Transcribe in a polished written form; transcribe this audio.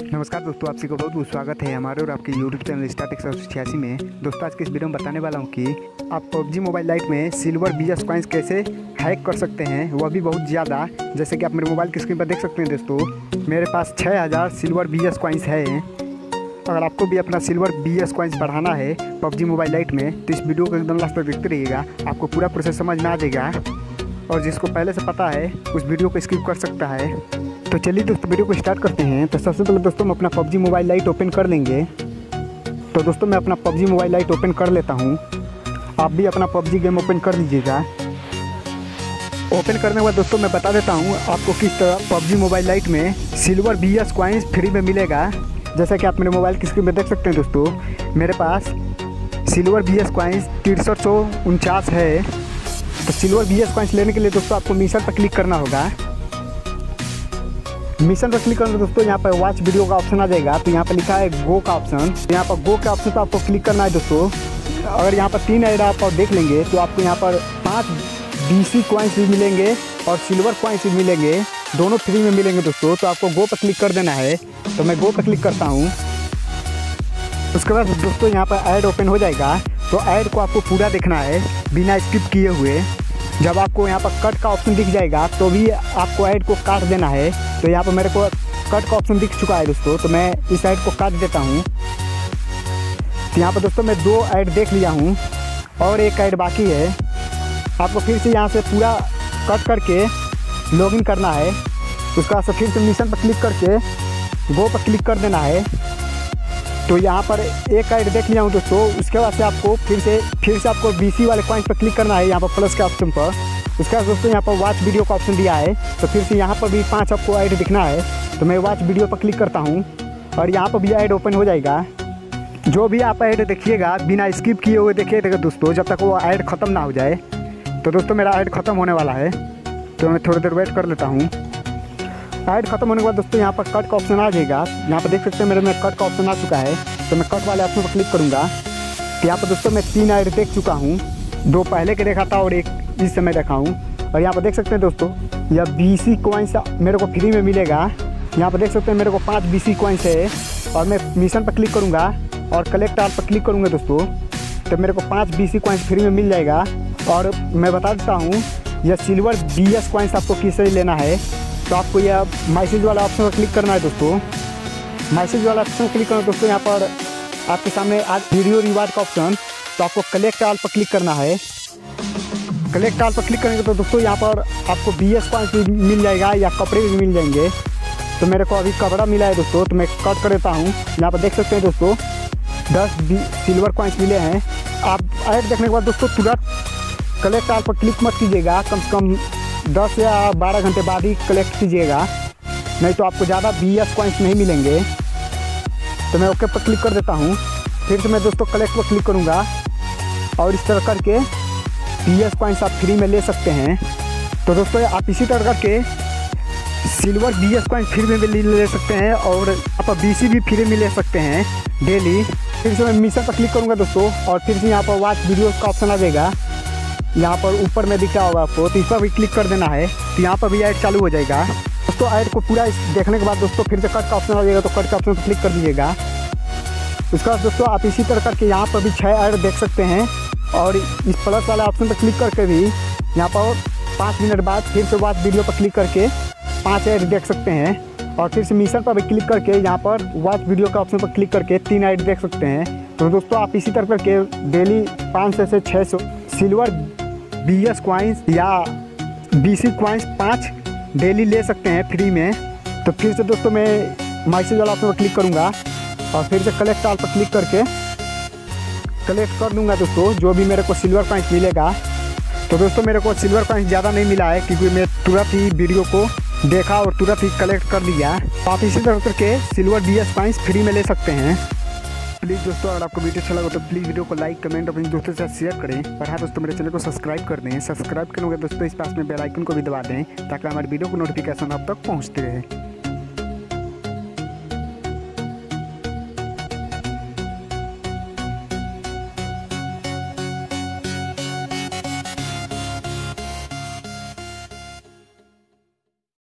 नमस्कार दोस्तों, आप सभी को बहुत बहुत स्वागत है हमारे और आपके यूट्यूब चैनल स्टार्ट 186 में। दोस्तों आज के इस वीडियो में बताने वाला हूं कि आप PUBG मोबाइल लाइट में सिल्वर BS कॉइन्स कैसे हैक कर सकते हैं, वह भी बहुत ज़्यादा। जैसे कि आप मेरे मोबाइल की स्क्रीन पर देख सकते हैं दोस्तों, मेरे पास 6000 सिल्वर BS कॉइन्स है। अगर आपको भी अपना सिल्वर BS कॉइन्स बढ़ाना है PUBG मोबाइल लाइट में तो इस वीडियो को एकदम लास्ट तक देखते रहिएगा, आपको पूरा प्रोसेस समझ में आ जाएगा। और जिसको पहले से पता है उस वीडियो को स्किप कर सकता है। तो चलिए दोस्तों वीडियो को स्टार्ट करते हैं। तो सबसे पहले दोस्तों हम अपना PUBG मोबाइल लाइट ओपन कर लेंगे। तो दोस्तों मैं अपना PUBG मोबाइल लाइट ओपन कर लेता हूं। आप भी अपना PUBG गेम ओपन कर लीजिएगा। ओपन करने के बाद दोस्तों मैं बता देता हूं आपको किस तरह PUBG मोबाइल लाइट में सिल्वर BS कॉइन्स फ्री में मिलेगा। जैसा कि आप मेरे मोबाइल की स्क्रीन पर देख सकते हैं दोस्तों, मेरे पास सिल्वर BS कॉइन्स 6349 है। तो सिल्वर BS कॉइन्स लेने के लिए दोस्तों आपको मिशन पर क्लिक करना होगा। मिशन पर क्लिक करना दोस्तों यहाँ पर वॉच वीडियो का ऑप्शन आ जाएगा। तो यहाँ पर लिखा है गो का ऑप्शन, यहाँ पर गो के ऑप्शन पर आपको क्लिक करना है दोस्तों। अगर यहाँ पर 3 ऐड आप देख लेंगे तो आपको यहाँ पर 5 BC कॉइन्स भी मिलेंगे और सिल्वर कॉइन्स भी मिलेंगे, दोनों फ्री में मिलेंगे दोस्तों। तो आपको गो पर क्लिक कर देना है। तो मैं गो पर क्लिक करता हूँ। उसके बाद दोस्तों यहाँ पर ऐड ओपन हो जाएगा। तो ऐड को आपको पूरा देखना है बिना स्किप किए हुए। जब आपको यहाँ पर कट का ऑप्शन दिख जाएगा तो भी आपको ऐड को काट देना है। तो यहाँ पर मेरे को कट का ऑप्शन दिख चुका है दोस्तों, तो मैं इस ऐड को काट देता हूँ। तो यहाँ पर दोस्तों मैं 2 ऐड देख लिया हूँ और एक ऐड बाकी है। आपको फिर से यहाँ से पूरा कट करके लॉगिन करना है। उसके बाद से फिर से मिशन पर क्लिक करके गो पर क्लिक कर देना है। तो यहाँ पर एक ऐड देख लिया हूँ दोस्तों। उसके बाद से आपको फिर से आपको BC वाले कॉइन्स पर क्लिक करना है, यहाँ पर प्लस के ऑप्शन पर। उसके बाद दोस्तों यहाँ पर वॉच वीडियो का ऑप्शन दिया है। तो फिर से यहाँ पर भी 5 आपको ऐड दिखना है। तो मैं वॉच वीडियो पर क्लिक करता हूँ और यहाँ पर भी ऐड ओपन हो जाएगा। जो भी आप ऐड देखिएगा बिना स्किप किए हुए देखिएगा दोस्तों, जब तक वो ऐड ख़त्म ना हो जाए। तो दोस्तों मेरा ऐड ख़त्म होने वाला है, तो मैं थोड़ी देर वेट कर लेता हूँ। ऐड खत्म होने के बाद दोस्तों यहाँ पर कट का ऑप्शन आ जाएगा। यहाँ पर देख सकते हैं मेरे में कट का ऑप्शन आ चुका है। तो मैं कट वाले ऑप्शन पर क्लिक करूँगा। तो यहाँ पर दोस्तों मैं 3 ऐड देख चुका हूँ, 2 पहले के देखा था और एक इस समय देखा हूँ। और यहाँ पर देख सकते हैं दोस्तों यह BC कॉइन्स मेरे को फ्री में मिलेगा। यहाँ पर देख सकते हैं मेरे को 5 BC कॉइन्स है और मैं मिशन पर क्लिक करूँगा और कलेक्ट आल पर क्लिक करूँगा दोस्तों। तो मेरे को 5 BC कॉइन्स फ्री में मिल जाएगा। और मैं बता देता हूँ यह सिल्वर BS कॉइन्स आपको किससे लेना है। तो आपको यह मैसेज वाला ऑप्शन पर क्लिक करना है दोस्तों। मैसेज वाला ऑप्शन क्लिक करना दोस्तों, यहाँ पर आपके सामने आज वीडियो रिवार्ड का ऑप्शन। तो आपको कलेक्ट आल पर क्लिक करना है। कलेक्ट आल पर क्लिक करेंगे तो दोस्तों यहाँ पर आपको BS कॉइन्स भी मिल जाएगा या कपड़े भी मिल जाएंगे। तो मेरे को अभी कपड़ा मिला है दोस्तों, तो मैं कट कर देता हूँ। यहाँ पर देख सकते हैं दोस्तों 10 सिल्वर कॉइन्स मिले हैं। आप ऐड देखने के बाद दोस्तों तुरंत कलेक्ट आल पर क्लिक मत कीजिएगा, कम से कम 10 या 12 घंटे बाद ही कलेक्ट कीजिएगा, नहीं तो आपको ज़्यादा BS कॉइन्स नहीं मिलेंगे। तो मैं ओके पर क्लिक कर देता हूँ। फिर से मैं दोस्तों कलेक्ट पर क्लिक करूँगा और इस तरह करके BS कॉइन्स आप फ्री में ले सकते हैं। तो दोस्तों आप इसी तरह करके सिल्वर BS कॉइन्स फ्री में भी ले सकते हैं और आप BC भी फ्री में ले सकते हैं डेली। फिर से मैं मिशन पर क्लिक करूँगा दोस्तों और फिर से यहाँ पर वॉच वीडियोज़ का ऑप्शन आ जाएगा। यहाँ पर ऊपर में दिख रहा होगा आपको, तो इस पर भी क्लिक कर देना है। तो यहाँ पर भी ऐड चालू हो जाएगा दोस्तों। ऐड को पूरा देखने के बाद दोस्तों फिर से कट का ऑप्शन आ जाएगा, तो कट का ऑप्शन पर क्लिक कर दीजिएगा। उसके बाद दोस्तों आप इसी तरह करके यहाँ पर भी 6 ऐड देख सकते हैं और इस प्लस वाला ऑप्शन पर क्लिक करके भी यहाँ पर 5 मिनट बाद फिर से वॉच वीडियो पर क्लिक करके 5 ऐड देख सकते हैं। और फिर से मिशन पर भी क्लिक करके यहाँ पर वॉच वीडियो का ऑप्शन पर क्लिक करके 3 ऐड देख सकते हैं। तो दोस्तों आप इसी तरह करके डेली 500 से 600 सिल्वर BS कॉइन्स या BC कॉइन्स 5 डेली ले सकते हैं फ्री में। तो फिर से दोस्तों मैं मैसेज वाला ऑप्शन पर क्लिक करूँगा और फिर से कलेक्ट आल पर क्लिक करके कलेक्ट कर दूँगा दोस्तों जो भी मेरे को सिल्वर कॉइन्स मिलेगा। तो दोस्तों मेरे को सिल्वर कॉइन्स ज़्यादा नहीं मिला है क्योंकि मैं तुरंत ही वीडियो को देखा और तुरंत ही कलेक्ट कर लिया। तो आप इसी तरह करके सिल्वर BS कॉइन्स फ्री में ले सकते हैं। प्लीज़ दोस्तों अगर आपको वीडियो अच्छा लगा तो प्लीज़ वीडियो को लाइक कमेंट अपने दोस्तों के साथ शेयर करें। और हाँ दोस्तों मेरे चैनल को सब्सक्राइब कर दें। सब्सक्राइब करेंगे दोस्तों इस पास में बेल आइकन को भी दबा दें ताकि हमारे वीडियो को नोटिफिकेशन आप तक पहुँचते रहे।